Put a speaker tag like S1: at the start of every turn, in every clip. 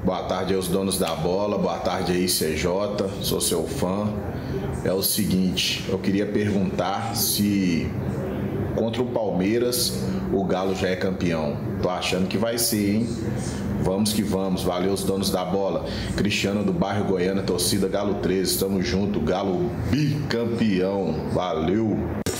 S1: Boa tarde aos donos da bola, boa tarde aí CJ, sou seu fã. É o seguinte, eu queria perguntar se contra o Palmeiras o Galo já é campeão. Tô achando que vai ser, hein? Vamos que vamos, valeu os donos da bola. Cristiano do bairro Goiânia, torcida Galo 13, tamo junto, Galo bicampeão, valeu!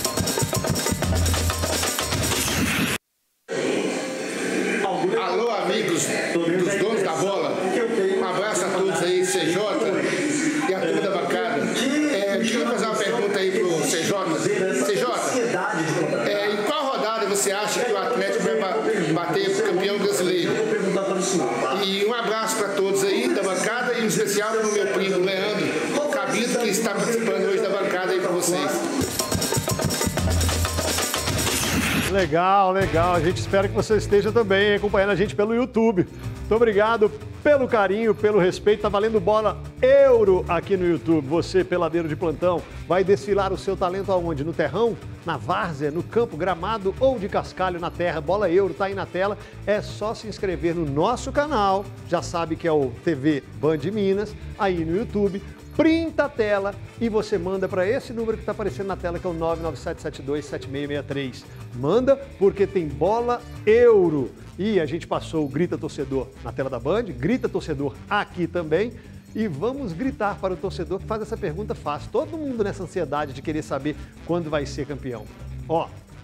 S2: Alô, amigos dos donos da bola, um abraço a todos aí, CJ e a turma da bancada. Deixa eu fazer uma pergunta aí pro CJ. CJ, em qual rodada você acha que o Atlético vai bater campeão brasileiro? E um abraço para todos aí da bancada e em especial para o meu primo Leandro Cabido, que está participando hoje da bancada aí para vocês.
S3: Legal, legal. A gente espera que você esteja também acompanhando a gente pelo YouTube. Muito obrigado pelo carinho, pelo respeito. Tá valendo bola euro aqui no YouTube. Você, peladeiro de plantão, vai desfilar o seu talento aonde? No terrão? Na várzea? No campo? Gramado ou de cascalho na terra? Bola euro tá aí na tela. É só se inscrever no nosso canal. Já sabe que é o TV Band Minas, aí no YouTube. Printa a tela e você manda para esse número que está aparecendo na tela, que é o 997727663. Manda, porque tem bola euro. E a gente passou o Grita Torcedor na tela da Band, Grita Torcedor aqui também. E vamos gritar para o torcedor que faz essa pergunta fácil. Todo mundo nessa ansiedade de querer saber quando vai ser campeão. Ó,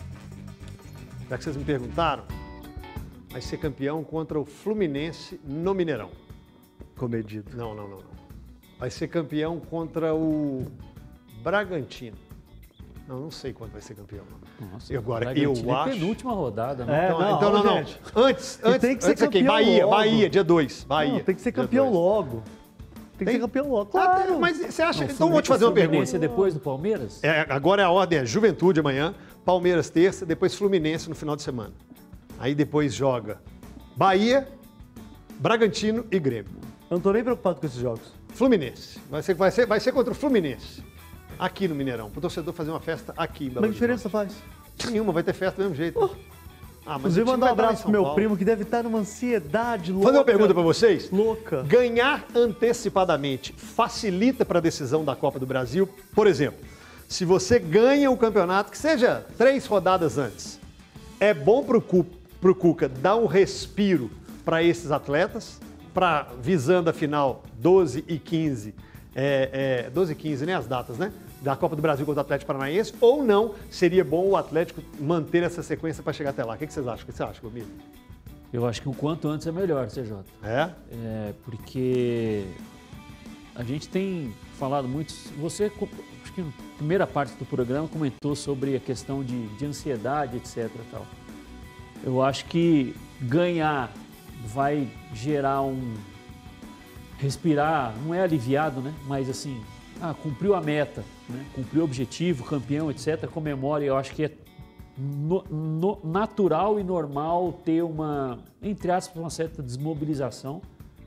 S3: já que vocês me perguntaram, vai ser campeão contra o Fluminense no Mineirão.
S4: Comedido.
S3: Não. Vai ser campeão contra o Bragantino. Não sei quando vai ser campeão.
S4: Nossa,
S3: agora, eu acho...
S4: é penúltima rodada, né?
S3: Então, não. Antes
S4: tem que ser campeão
S3: Bahia,
S4: logo.
S3: Bahia, dia 2. Bahia.
S4: Não, tem que ser campeão logo. Tem que ser campeão logo,
S3: claro. Mas você acha... Então, vou te fazer uma pergunta.
S4: Depois do Palmeiras?
S3: Agora a ordem é Juventude amanhã, Palmeiras terça, depois Fluminense no final de semana. Aí depois joga Bahia, Bragantino e Grêmio.
S4: Eu não tô nem preocupado com esses jogos.
S3: Fluminense. Vai ser contra o Fluminense. Aqui no Mineirão. Para o torcedor fazer uma festa aqui em Belo
S4: Mas que diferença faz?
S3: Nenhuma, vai ter festa do mesmo jeito.
S4: Mas inclusive, mandar um abraço pro meu primo, que deve estar numa ansiedade louca.
S3: Fazer uma pergunta para vocês?
S4: Louca.
S3: Ganhar antecipadamente facilita para a decisão da Copa do Brasil? Por exemplo, se você ganha o campeonato, que seja 3 rodadas antes, é bom para o Cuca dar um respiro para esses atletas, visando a final 12 e 15, 12 e 15, né, as datas, né, da Copa do Brasil contra o Atlético Paranaense, ou não, seria bom o Atlético manter essa sequência para chegar até lá? O que vocês acham? O que você acha, comigo?
S4: Eu acho que o quanto antes é melhor, CJ. Porque a gente tem falado muito, você, acho que na primeira parte do programa comentou sobre a questão de ansiedade, etc. Tal. Eu acho que ganhar vai gerar respirar, não é aliviado, né? Mas assim, cumpriu a meta, né? Cumpriu o objetivo, campeão, etc. Comemora, eu acho que é natural e normal ter entre aspas, uma certa desmobilização.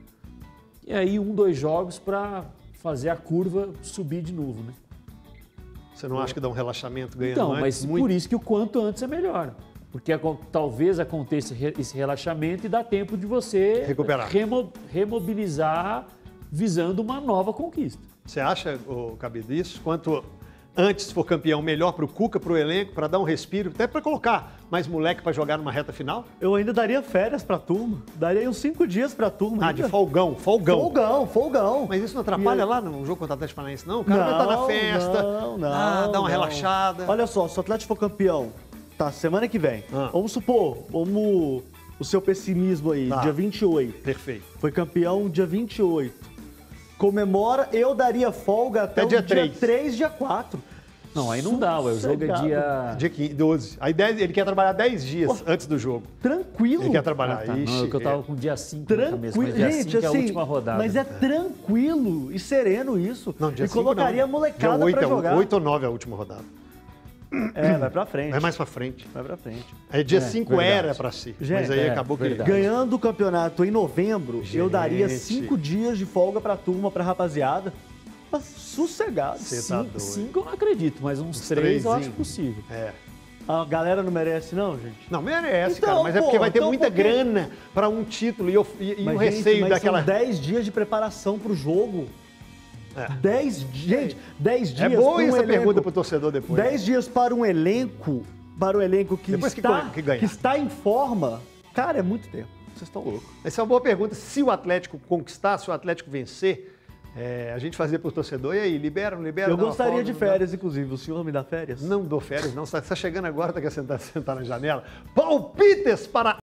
S4: E aí 2 jogos para fazer a curva subir de novo, né?
S3: Você não acha que dá um relaxamento ganhando
S4: então,
S3: antes?
S4: Mas por isso que o quanto antes é melhor. Porque talvez aconteça esse relaxamento e dá tempo de você
S3: recuperar,
S4: remobilizar visando uma nova conquista.
S3: Você acha, Cabido, isso? Quanto antes for campeão, melhor para o Cuca, para o elenco, para dar um respiro, até para colocar mais moleque para jogar numa reta final?
S4: Eu ainda daria férias para a turma. Daria uns 5 dias para a turma.
S3: De folgão.
S4: Folgão.
S3: Mas isso não atrapalha lá no jogo contra o Atlético Paranaense, não? O cara vai estar na festa, dá uma relaxada.
S4: Olha só, se o Atlético for campeão, semana que vem. Vamos supor, o seu pessimismo aí, dia 28.
S3: Perfeito.
S4: Foi campeão dia 28. Comemora, eu daria folga até o dia 3, dia 4. Não, aí não dá, o jogo é
S3: dia 12. Aí ele quer trabalhar 10 dias antes do jogo.
S4: Tranquilo.
S3: Ele quer trabalhar.
S4: Não, eu tava com dia 5 na cabeça, mas dia 5 é a última rodada. Mas é tranquilo e sereno isso.
S3: Não, dia 5
S4: colocaria a molecada pra jogar.
S3: 8 ou 9 é a última rodada.
S4: Vai pra frente.
S3: Vai mais pra frente.
S4: Vai pra frente.
S3: Aí dia 5 era pra si. Mas aí acabou que...
S4: Ganhando o campeonato em novembro, eu daria 5 dias de folga pra turma, pra rapaziada. Sossegado.
S3: 5
S4: eu não acredito, mas uns 3 eu acho possível.
S5: A galera não merece, não, gente?
S3: Não, merece,
S5: Então,
S3: cara, mas é porque vai ter muita
S5: porque...
S3: grana para um título e um
S5: Mas,
S3: receio
S5: mas
S3: daquela...
S5: são 10 dias de preparação pro jogo. 10 dias
S3: É boa essa
S5: elenco.
S3: pergunta pro torcedor depois.
S5: 10 dias para um elenco que,
S3: Depois que ganhar.
S5: que está em forma. Cara, é muito tempo. Vocês estão loucos.
S3: Essa é uma boa pergunta. Se o Atlético conquistar, se o Atlético vencer, a gente fazia pro torcedor, e aí, libera, não libera?
S5: Eu
S3: dá uma
S5: gostaria
S3: folga,
S5: de
S3: não dá?
S5: férias, inclusive. O senhor me dá férias?
S3: Não dou férias, não. Você está chegando agora, tá querendo sentar na janela. Palpites para